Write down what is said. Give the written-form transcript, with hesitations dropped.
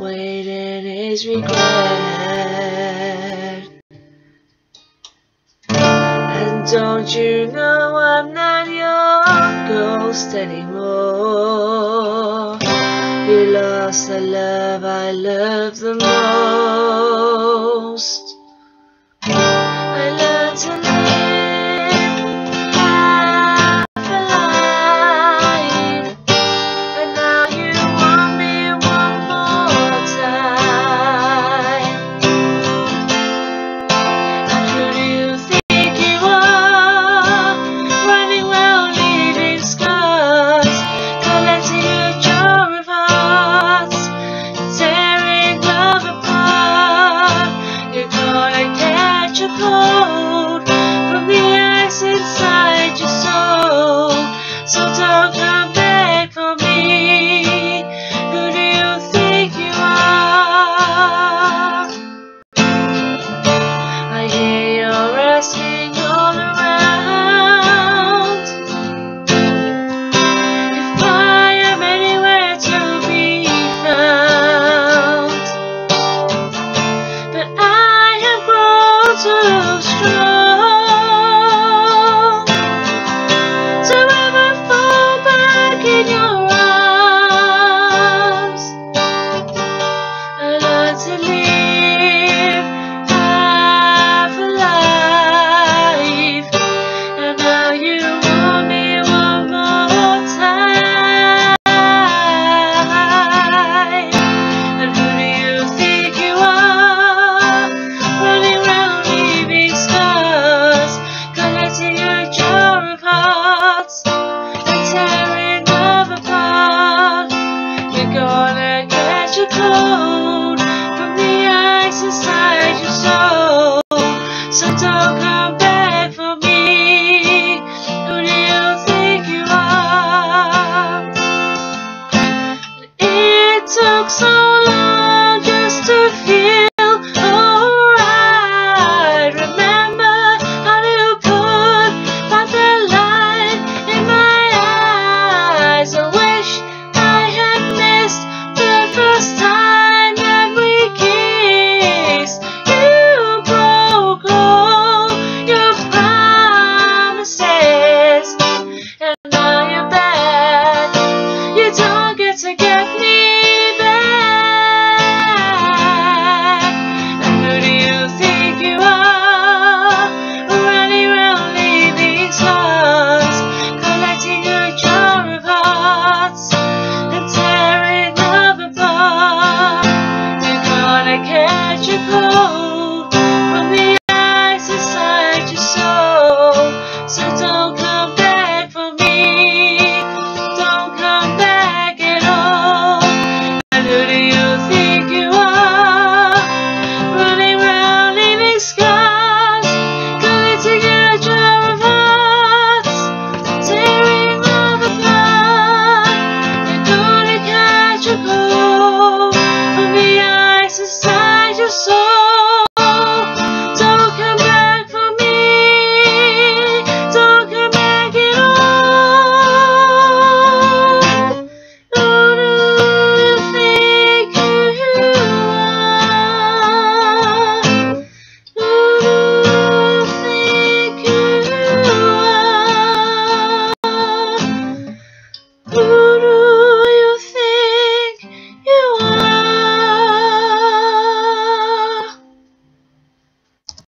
waiting is regret. And don't you know I'm not your ghost anymore? You lost the love I love the most. I learned to live half a life, and now you want me one more time. And who do you think you are, running round leaving scars, collecting a jar of hearts, tearing love apart? You're gonna catch a cold from the ice inside your soul, so don't come back for me. Who do you think you are? I hear you're asking all around if I am anywhere to be found, but I have grown too strong to ever fall back in your arms. I learned to live half a life, and now you want me one more time. And who do you think you are, running round leaving scars, collecting a jar of hearts and tearing love apart? You're gonna catch a cold